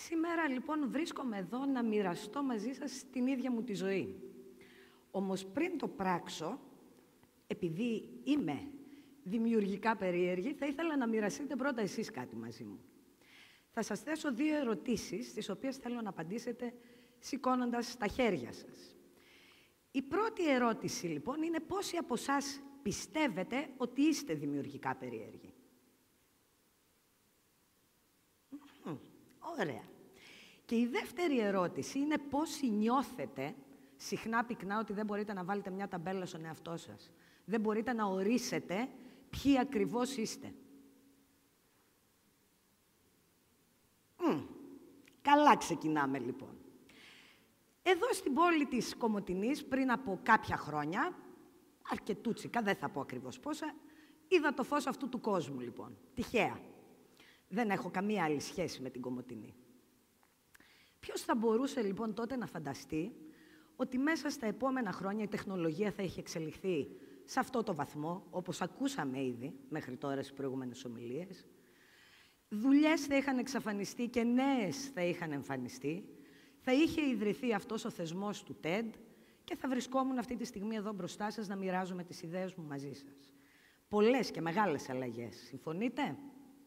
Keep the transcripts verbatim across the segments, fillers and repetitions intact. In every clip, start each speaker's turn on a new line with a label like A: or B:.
A: Σήμερα, λοιπόν, βρίσκομαι εδώ να μοιραστώ μαζί σας την ίδια μου τη ζωή. Όμως, πριν το πράξω, επειδή είμαι δημιουργικά περίεργη, θα ήθελα να μοιραστείτε πρώτα εσείς κάτι μαζί μου. Θα σας θέσω δύο ερωτήσεις, τις οποίες θέλω να απαντήσετε σηκώνοντας τα χέρια σας. Η πρώτη ερώτηση, λοιπόν, είναι πόσοι από εσάς πιστεύετε ότι είστε δημιουργικά περίεργοι. Ωραία. Και η δεύτερη ερώτηση είναι πόσοι νιώθετε συχνά πυκνά ότι δεν μπορείτε να βάλετε μια ταμπέλα στον εαυτό σας. Δεν μπορείτε να ορίσετε ποιοι ακριβώς είστε. Μ, καλά ξεκινάμε, λοιπόν. Εδώ στην πόλη της Κομοτηνής, πριν από κάποια χρόνια, αρκετούτσικα, δεν θα πω ακριβώς πόσα, είδα το φως αυτού του κόσμου, λοιπόν. Τυχαία. Δεν έχω καμία άλλη σχέση με την Κομοτηνή. Ποιος θα μπορούσε, λοιπόν, τότε να φανταστεί ότι μέσα στα επόμενα χρόνια η τεχνολογία θα έχει εξελιχθεί σε αυτό το βαθμό, όπως ακούσαμε ήδη μέχρι τώρα στις προηγούμενες ομιλίες. Δουλειές θα είχαν εξαφανιστεί και νέες θα είχαν εμφανιστεί. Θα είχε ιδρυθεί αυτός ο θεσμός του τεντ και θα βρισκόμουν αυτή τη στιγμή εδώ μπροστά σας να μοιράζομαι τις ιδέες μου μαζί σας. Πολλές και μεγάλες αλλαγές. Συμφωνείτε?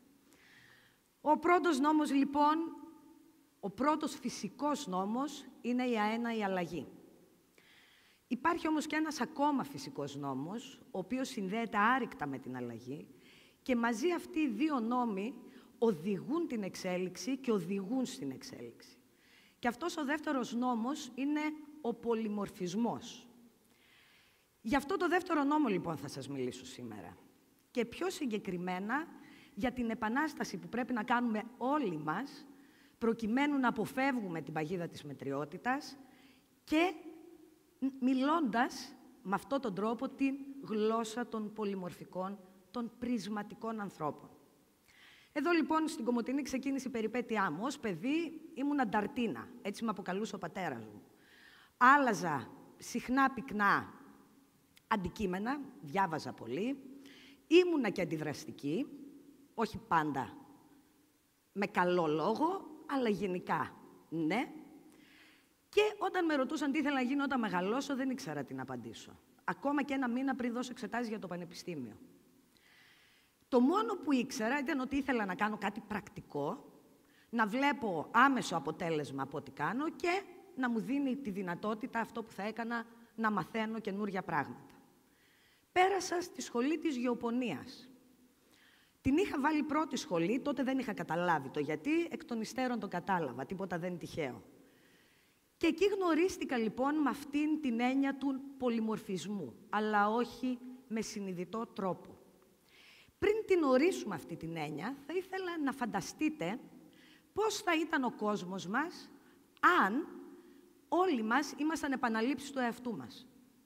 A: Ο πρώτος νόμος, λοιπόν, ο πρώτος φυσικός νόμος είναι η αέναη αλλαγή. Υπάρχει όμως και ένας ακόμα φυσικός νόμος, ο οποίος συνδέεται άρρηκτα με την αλλαγή και μαζί αυτοί οι δύο νόμοι οδηγούν την εξέλιξη και οδηγούν στην εξέλιξη. Και αυτός ο δεύτερος νόμος είναι ο πολυμορφισμός. Γι' αυτό το δεύτερο νόμο, λοιπόν, θα σας μιλήσω σήμερα. Και πιο συγκεκριμένα για την επανάσταση που πρέπει να κάνουμε όλοι μας, προκειμένου να αποφεύγουμε την παγίδα της μετριότητας και μιλώντας με αυτόν τον τρόπο την γλώσσα των πολυμορφικών, των πρισματικών ανθρώπων. Εδώ, λοιπόν, στην Κομοτηνή ξεκίνησε η περιπέτειά μου. Ως παιδί ήμουν ανταρτίνα, έτσι με αποκαλούσε ο πατέρας μου. Άλλαζα συχνά πυκνά αντικείμενα, διάβαζα πολύ, ήμουνα και αντιδραστική, όχι πάντα με καλό λόγο, αλλά γενικά ναι. Και όταν με ρωτούσαν τι ήθελα να γίνω όταν μεγαλώσω, δεν ήξερα τι να απαντήσω. Ακόμα και ένα μήνα πριν δώσω εξετάσεις για το πανεπιστήμιο. Το μόνο που ήξερα ήταν ότι ήθελα να κάνω κάτι πρακτικό, να βλέπω άμεσο αποτέλεσμα από ό,τι κάνω και να μου δίνει τη δυνατότητα αυτό που θα έκανα να μαθαίνω καινούργια πράγματα. Πέρασα στη σχολή της γεωπονίας. Την είχα βάλει πρώτη σχολή, τότε δεν είχα καταλάβει το γιατί, εκ των υστέρων το κατάλαβα, τίποτα δεν είναι τυχαίο. Και εκεί γνωρίστηκα, λοιπόν, με αυτήν την έννοια του πολυμορφισμού, αλλά όχι με συνειδητό τρόπο. Πριν την ορίσουμε αυτή την έννοια, θα ήθελα να φανταστείτε πώς θα ήταν ο κόσμος μας αν όλοι μας ήμασταν επαναλήψεις του εαυτού μας.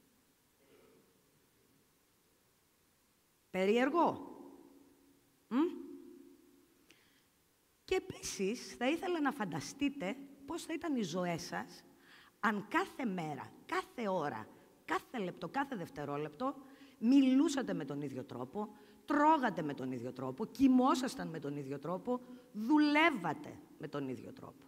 A: Περίεργο. Μ? Και επίσης θα ήθελα να φανταστείτε πώς θα ήταν οι ζωές σας αν κάθε μέρα, κάθε ώρα, κάθε λεπτό, κάθε δευτερόλεπτο μιλούσατε με τον ίδιο τρόπο, τρώγατε με τον ίδιο τρόπο, κοιμόσασταν με τον ίδιο τρόπο, δουλεύατε με τον ίδιο τρόπο.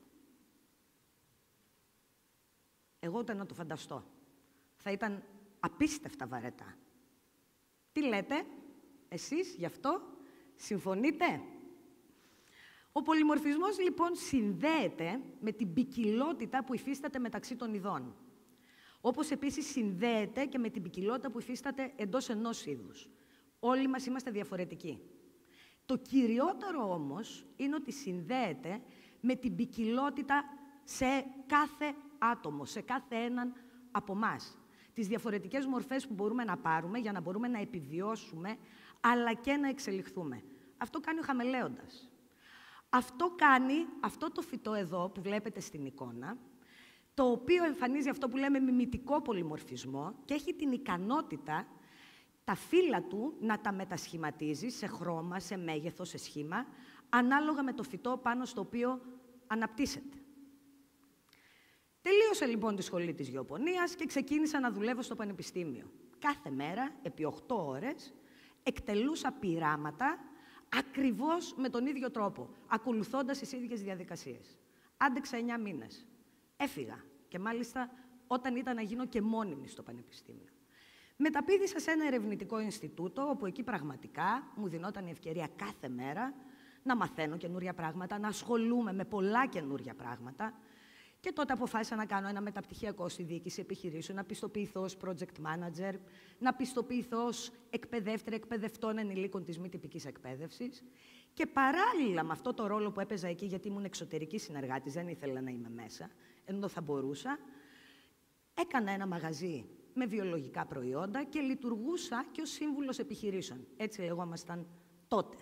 A: Εγώ ούτε να το φανταστώ. Θα ήταν απίστευτα βαρετά. Τι λέτε, εσείς γι' αυτό, συμφωνείτε? Ο πολυμορφισμός, λοιπόν, συνδέεται με την ποικιλότητα που υφίσταται μεταξύ των ειδών. Όπως επίσης συνδέεται και με την ποικιλότητα που υφίσταται εντός ενός είδους. Όλοι μας είμαστε διαφορετικοί. Το κυριότερο όμως είναι ότι συνδέεται με την ποικιλότητα σε κάθε άτομο, σε κάθε έναν από εμάς. Τις διαφορετικές μορφές που μπορούμε να πάρουμε για να μπορούμε να επιβιώσουμε, αλλά και να εξελιχθούμε. Αυτό κάνει ο χαμελέοντας. Αυτό κάνει αυτό το φυτό εδώ που βλέπετε στην εικόνα, το οποίο εμφανίζει αυτό που λέμε μιμητικό πολυμορφισμό και έχει την ικανότητα τα φύλλα του να τα μετασχηματίζει σε χρώμα, σε μέγεθος, σε σχήμα, ανάλογα με το φυτό πάνω στο οποίο αναπτύσσεται. Τελείωσα, λοιπόν, τη σχολή της γεωπονίας και ξεκίνησα να δουλεύω στο πανεπιστήμιο. Κάθε μέρα, επί οκτώ ώρες, εκτελούσα πειράματα ακριβώς με τον ίδιο τρόπο, ακολουθώντας τις ίδιες διαδικασίες. Άντεξα εννιά μήνες. Έφυγα. Και μάλιστα όταν ήταν να γίνω και μόνιμη στο πανεπιστήμιο. Μεταπήδησα σε ένα ερευνητικό Ινστιτούτο, όπου εκεί πραγματικά μου δινόταν η ευκαιρία κάθε μέρα να μαθαίνω καινούρια πράγματα, να ασχολούμαι με πολλά καινούρια πράγματα. Και τότε αποφάσισα να κάνω ένα μεταπτυχιακό στη διοίκηση επιχειρήσεων, να πιστοποιηθώ ως project manager, να πιστοποιηθώ ως εκπαιδεύτρια εκπαιδευτών ενηλίκων της μη τυπικής εκπαίδευσης. Και παράλληλα με αυτό το ρόλο που έπαιζα εκεί, γιατί ήμουν εξωτερική συνεργάτης, δεν ήθελα να είμαι μέσα, ενώ θα μπορούσα, έκανα ένα μαγαζί με βιολογικά προϊόντα και λειτουργούσα και ως σύμβουλος επιχειρήσεων. Έτσι λεγόμασταν τότε.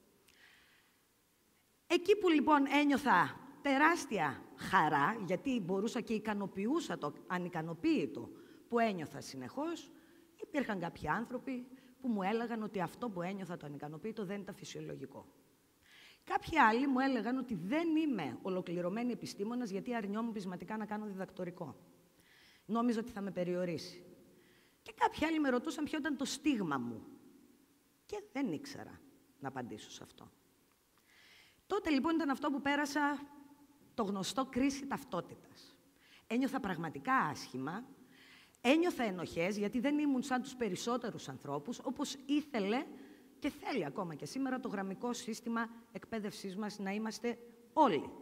A: Εκεί που λοιπόν ένιωθα τεράστια χαρά, γιατί μπορούσα και ικανοποιούσα το ανικανοποίητο που ένιωθα συνεχώς, υπήρχαν κάποιοι άνθρωποι που μου έλεγαν ότι αυτό που ένιωθα το ανικανοποίητο δεν ήταν φυσιολογικό. Κάποιοι άλλοι μου έλεγαν ότι δεν είμαι ολοκληρωμένη επιστήμονας γιατί αρνιόμουν πεισματικά να κάνω διδακτορικό. Νόμιζα ότι θα με περιορίσει. Και κάποιοι άλλοι με ρωτούσαν ποιο ήταν το στίγμα μου. Και δεν ήξερα να απαντήσω σε αυτό. Τότε λοιπόν ήταν αυτό που πέρασα το γνωστό κρίση ταυτότητας. Ένιωθα πραγματικά άσχημα, ένιωθα ενοχές γιατί δεν ήμουν σαν τους περισσότερους ανθρώπους, όπως ήθελε και θέλει ακόμα και σήμερα το γραμμικό σύστημα εκπαίδευσής μας να είμαστε όλοι.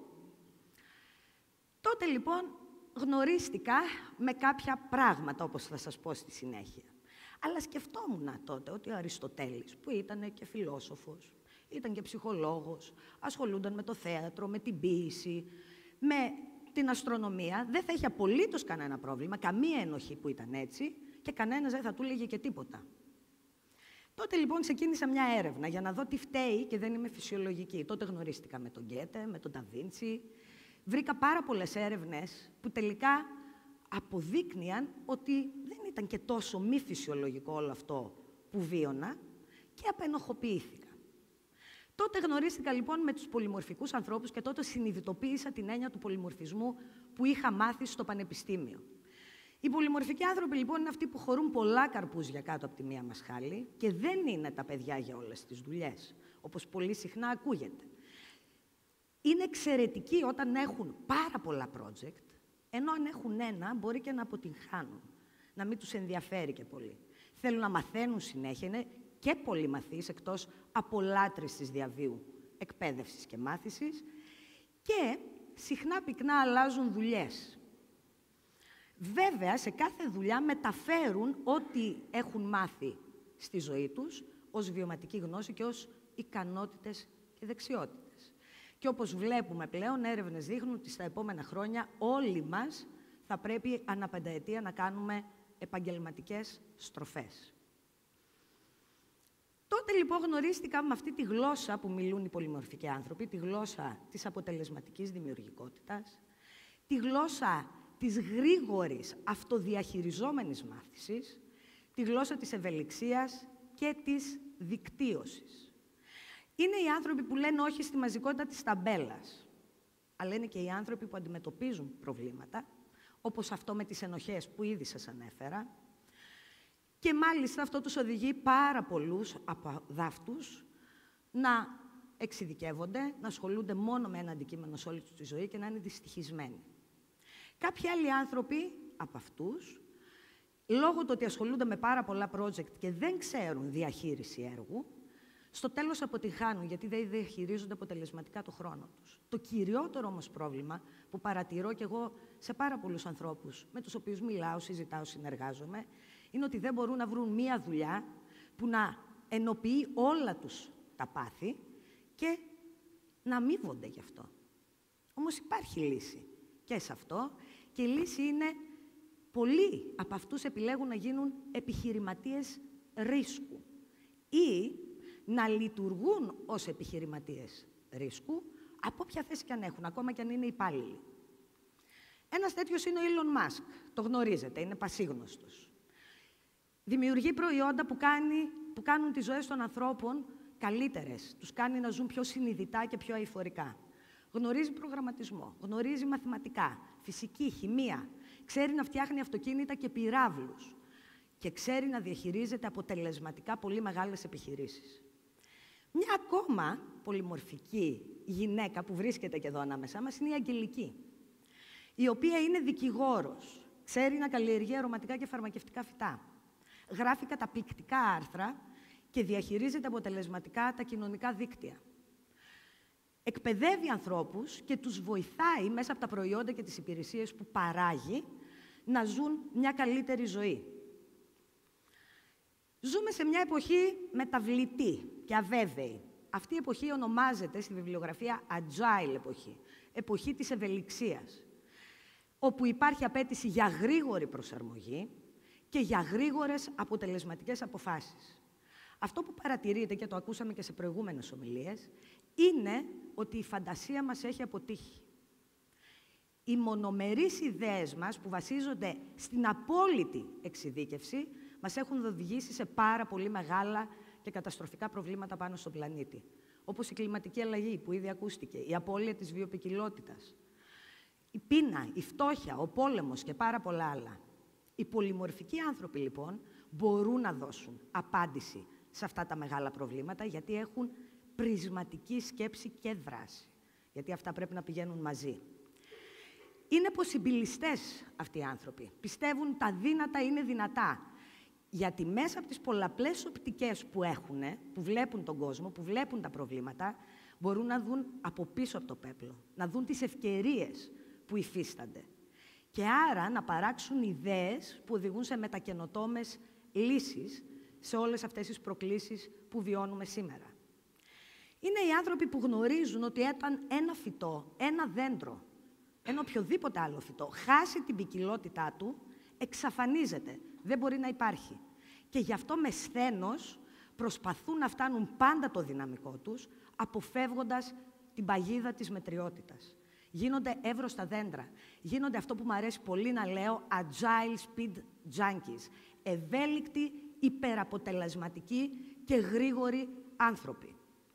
A: Τότε λοιπόν γνωρίστηκα με κάποια πράγματα, όπως θα σας πω στη συνέχεια. Αλλά σκεφτόμουν τότε ότι ο Αριστοτέλης, που ήταν και φιλόσοφος, ήταν και ψυχολόγος, ασχολούνταν με το θέατρο, με την ποίηση, με την αστρονομία, δεν θα είχε απολύτως κανένα πρόβλημα, καμία ενοχή που ήταν έτσι και κανένας δεν θα του έλεγε και τίποτα. Τότε λοιπόν ξεκίνησα μια έρευνα για να δω τι φταίει και δεν είμαι φυσιολογική. Τότε γνωρίστηκα με τον Γκέτε, με τον Νταβίντσι. Βρήκα πάρα πολλές έρευνες που τελικά αποδείκνυαν ότι δεν ήταν και τόσο μη φυσιολογικό όλο αυτό που βίωνα και απενοχοποιήθηκα. Τότε γνωρίστηκα λοιπόν με τους πολυμορφικούς ανθρώπους και τότε συνειδητοποίησα την έννοια του πολυμορφισμού που είχα μάθει στο πανεπιστήμιο. Οι πολυμορφικοί άνθρωποι λοιπόν είναι αυτοί που χωρούν πολλά καρπούζια κάτω από τη μία μασχάλη και δεν είναι τα παιδιά για όλες τις δουλειές, όπως πολύ συχνά ακούγεται. Είναι εξαιρετικοί όταν έχουν πάρα πολλά project, ενώ αν έχουν ένα μπορεί και να αποτυγχάνουν, να μην τους ενδιαφέρει και πολύ. Θέλουν να μαθαίνουν συνέχεια, είναι και πολυμαθείς εκτός από λάτρης της διαβίου εκπαίδευσης και μάθησης και συχνά πυκνά αλλάζουν δουλειές. Βέβαια, σε κάθε δουλειά μεταφέρουν ό,τι έχουν μάθει στη ζωή τους ως βιωματική γνώση και ως ικανότητες και δεξιότητες. Και όπως βλέπουμε πλέον, έρευνες δείχνουν ότι στα επόμενα χρόνια όλοι μας θα πρέπει ανά πενταετία να κάνουμε επαγγελματικές στροφές. Τότε λοιπόν γνωρίστηκα με αυτή τη γλώσσα που μιλούν οι πολυμορφικοί άνθρωποι, τη γλώσσα της αποτελεσματικής δημιουργικότητας, τη γλώσσα της γρήγορης αυτοδιαχειριζόμενης μάθησης, τη γλώσσα της ευελιξίας και της δικτύωσης. Είναι οι άνθρωποι που λένε όχι στη μαζικότητα της ταμπέλας, αλλά είναι και οι άνθρωποι που αντιμετωπίζουν προβλήματα, όπως αυτό με τις ενοχές που ήδη σας ανέφερα, και μάλιστα αυτό τους οδηγεί πάρα πολλούς από δάφτους να εξειδικεύονται, να ασχολούνται μόνο με ένα αντικείμενο σε όλη τους τη ζωή και να είναι δυστυχισμένοι. Κάποιοι άλλοι άνθρωποι από αυτούς, λόγω του ότι ασχολούνται με πάρα πολλά project και δεν ξέρουν διαχείριση έργου, στο τέλος αποτυγχάνουν γιατί δεν διαχειρίζονται αποτελεσματικά το χρόνο τους. Το κυριότερο όμως πρόβλημα που παρατηρώ κι εγώ σε πάρα πολλούς ανθρώπους με τους οποίους μιλάω, συζητάω, συνεργάζομαι, είναι ότι δεν μπορούν να βρουν μία δουλειά που να ενοποιεί όλα τους τα πάθη και να αμείβονται γι' αυτό. Όμως υπάρχει λύση και σε αυτό και η λύση είναι πολλοί από αυτούς επιλέγουν να γίνουν επιχειρηματίες ρίσκου ή να λειτουργούν ως επιχειρηματίες ρίσκου από όποια θέση και αν έχουν, ακόμα και αν είναι υπάλληλοι. Ένας τέτοιος είναι ο Elon Musk, το γνωρίζετε, είναι πασίγνωστος. Δημιουργεί προϊόντα που, κάνει, που κάνουν τις ζωές των ανθρώπων καλύτερες, τους κάνει να ζουν πιο συνειδητά και πιο αειφορικά. Γνωρίζει προγραμματισμό, γνωρίζει μαθηματικά, φυσική, χημεία, ξέρει να φτιάχνει αυτοκίνητα και πυράβλους και ξέρει να διαχειρίζεται αποτελεσματικά πολύ μεγάλες επιχειρήσεις. Μια ακόμα πολυμορφική γυναίκα που βρίσκεται και εδώ ανάμεσά μας είναι η Αγγελική, η οποία είναι δικηγόρος, ξέρει να καλλιεργεί αρωματικά και φαρμακευτικά φυτά, γράφει καταπληκτικά άρθρα και διαχειρίζεται αποτελεσματικά τα κοινωνικά δίκτυα. Εκπαιδεύει ανθρώπους και τους βοηθάει μέσα από τα προϊόντα και τις υπηρεσίες που παράγει να ζουν μια καλύτερη ζωή. Ζούμε σε μια εποχή μεταβλητή και αβέβαιη. Αυτή η εποχή ονομάζεται στη βιβλιογραφία agile εποχή, εποχή της ευελιξίας, όπου υπάρχει απέτηση για γρήγορη προσαρμογή και για γρήγορες αποτελεσματικές αποφάσεις. Αυτό που παρατηρείτε, και το ακούσαμε και σε προηγούμενες ομιλίες, είναι ότι η φαντασία μας έχει αποτύχει. Οι μονομερείς ιδέες μας, που βασίζονται στην απόλυτη εξειδίκευση, μας έχουν οδηγήσει σε πάρα πολύ μεγάλα και καταστροφικά προβλήματα πάνω στον πλανήτη. Όπως η κλιματική αλλαγή, που ήδη ακούστηκε, η απώλεια της βιοποικιλότητας, η πείνα, η φτώχεια, ο πόλεμος και πάρα πολλά άλλα. Οι πολυμορφικοί άνθρωποι, λοιπόν, μπορούν να δώσουν απάντηση σε αυτά τα μεγάλα προβλήματα, γιατί έχουν πρισματική σκέψη και δράση. Γιατί αυτά πρέπει να πηγαίνουν μαζί. Είναι ποσιμπιλιστές αυτοί οι άνθρωποι. Πιστεύουν τα δύνατα είναι δυνατά. Γιατί μέσα από τις πολλαπλές οπτικές που έχουν, που βλέπουν τον κόσμο, που βλέπουν τα προβλήματα, μπορούν να δουν από πίσω από το πέπλο, να δουν τις ευκαιρίες που υφίστανται. Και άρα να παράξουν ιδέες που οδηγούν σε μετακαινοτόμες λύσεις σε όλες αυτές τις προκλήσεις που βιώνουμε σήμερα. Είναι οι άνθρωποι που γνωρίζουν ότι όταν ένα φυτό, ένα δέντρο, ένα οποιοδήποτε άλλο φυτό, χάσει την ποικιλότητά του, εξαφανίζεται, δεν μπορεί να υπάρχει. Και γι' αυτό με σθένος προσπαθούν να φτάνουν πάντα το δυναμικό τους, αποφεύγοντας την παγίδα της μετριότητας. Γίνονται εύρωστα δέντρα. Γίνονται αυτό που μου αρέσει πολύ να λέω agile speed junkies. Ευέλικτοι, υπεραποτελεσματικοί και γρήγοροι άνθρωποι.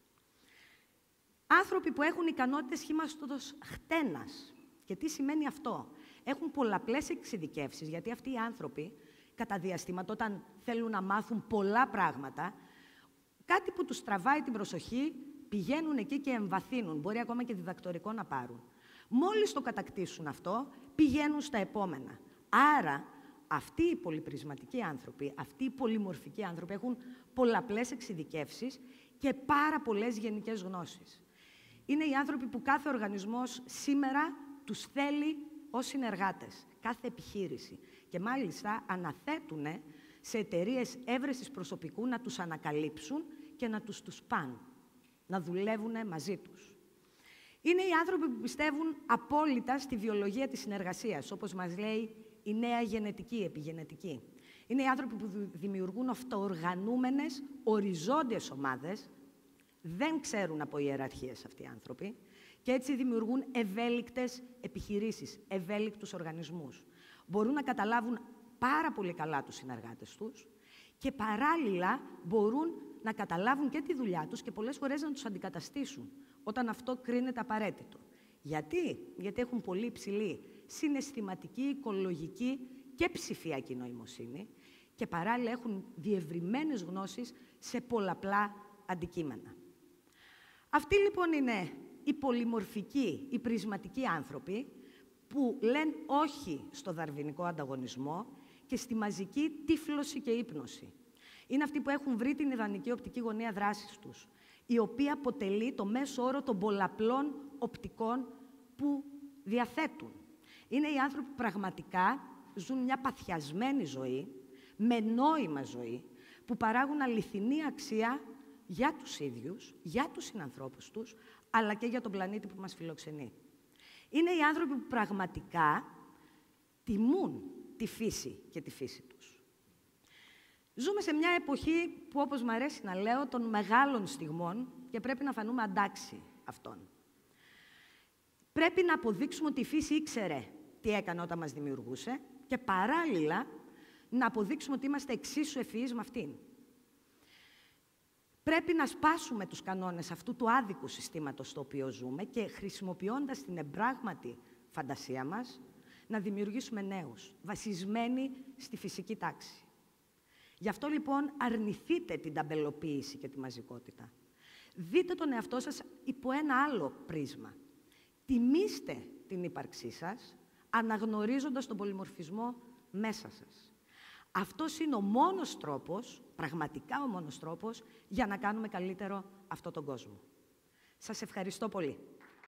A: Άνθρωποι που έχουν ικανότητες σχήματος χτένας. Και τι σημαίνει αυτό? Έχουν πολλαπλές εξειδικεύσεις, γιατί αυτοί οι άνθρωποι, κατά διαστήματα, όταν θέλουν να μάθουν πολλά πράγματα, κάτι που τους τραβάει την προσοχή, πηγαίνουν εκεί και εμβαθύνουν. Μπορεί ακόμα και διδακτορικό να πάρουν. Μόλις το κατακτήσουν αυτό, πηγαίνουν στα επόμενα. Άρα, αυτοί οι πολυπρισματικοί άνθρωποι, αυτοί οι πολυμορφικοί άνθρωποι έχουν πολλαπλές εξειδικεύσεις και πάρα πολλές γενικές γνώσεις. Είναι οι άνθρωποι που κάθε οργανισμός σήμερα τους θέλει ως συνεργάτες, κάθε επιχείρηση. Και μάλιστα αναθέτουν σε εταιρείες έβρεσης προσωπικού να τους ανακαλύψουν και να τους τους πάνε, να δουλεύουν μαζί τους. Είναι οι άνθρωποι που πιστεύουν απόλυτα στη βιολογία της συνεργασίας, όπως μας λέει η νέα γενετική, επιγενετική. Είναι οι άνθρωποι που δημιουργούν αυτοοργανούμενες, οριζόντιες ομάδες, δεν ξέρουν από ιεραρχίες αυτοί οι άνθρωποι, και έτσι δημιουργούν ευέλικτες επιχειρήσεις, ευέλικτους οργανισμούς. Μπορούν να καταλάβουν πάρα πολύ καλά τους συνεργάτες τους και παράλληλα μπορούν να καταλάβουν και τη δουλειά τους και πολλές φορές να τους αντικαταστήσουν, όταν αυτό κρίνεται απαραίτητο. Γιατί? Γιατί έχουν πολύ υψηλή συναισθηματική, οικολογική και ψηφιακή νοημοσύνη και παράλληλα έχουν διευρυμένες γνώσεις σε πολλαπλά αντικείμενα. Αυτοί λοιπόν είναι οι πολυμορφικοί, οι πρισματικοί άνθρωποι που λένε όχι στο δαρβινικό ανταγωνισμό και στη μαζική τύφλωση και ύπνωση. Είναι αυτοί που έχουν βρει την ιδανική οπτική γωνία δράσης τους, η οποία αποτελεί το μέσο όρο των πολλαπλών οπτικών που διαθέτουν. Είναι οι άνθρωποι που πραγματικά ζουν μια παθιασμένη ζωή, με νόημα ζωή, που παράγουν αληθινή αξία για τους ίδιους, για τους συνανθρώπους τους, αλλά και για τον πλανήτη που μας φιλοξενεί. Είναι οι άνθρωποι που πραγματικά τιμούν τη φύση και τη φύση τους. Ζούμε σε μια εποχή που, όπως μου αρέσει να λέω, των μεγάλων στιγμών και πρέπει να φανούμε αντάξιοι αυτών. Πρέπει να αποδείξουμε ότι η φύση ήξερε τι έκανε όταν μας δημιουργούσε και παράλληλα να αποδείξουμε ότι είμαστε εξίσου ευφυείς με αυτήν. Πρέπει να σπάσουμε τους κανόνες αυτού του άδικου συστήματος στο οποίο ζούμε και χρησιμοποιώντας την εμπράγματη φαντασία μας, να δημιουργήσουμε νέους, βασισμένοι στη φυσική τάξη. Γι' αυτό, λοιπόν, αρνηθείτε την ταμπελοποίηση και τη μαζικότητα. Δείτε τον εαυτό σας υπό ένα άλλο πρίσμα. Τιμήστε την ύπαρξή σας, αναγνωρίζοντας τον πολυμορφισμό μέσα σας. Αυτός είναι ο μόνος τρόπος, πραγματικά ο μόνος τρόπος, για να κάνουμε καλύτερο αυτόν τον κόσμο. Σας ευχαριστώ πολύ.